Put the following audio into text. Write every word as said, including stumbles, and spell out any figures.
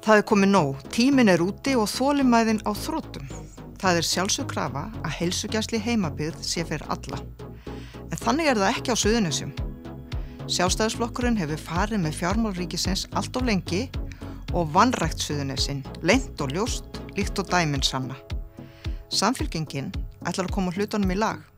Það er komið nóg, tíminn er úti og þolinmæðin á þrotum. Það er sjálfsögð krafa að heilsugæsla í heimabyggð sé fyrir alla. En þannig er það ekki á Suðurnesjum. Sjálfstæðisflokkurinn hefur farið með fjármál ríkisins allt of lengi og vanrækt Suðurnesin, leynt og ljóst, líkt og dæmin sanna. Samfylkingin ætlar að koma hlutunum í lag.